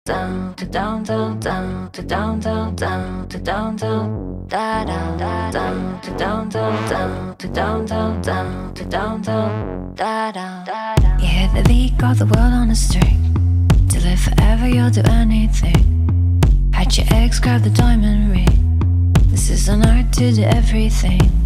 down to downtown, down to downtown, down to downtown, da down, down to downtown, down to downtown, down to downtown, da down. You hit the beat, got the world on a string. To live forever, you'll do anything. Had your ex grab the diamond ring. This is an art to do everything.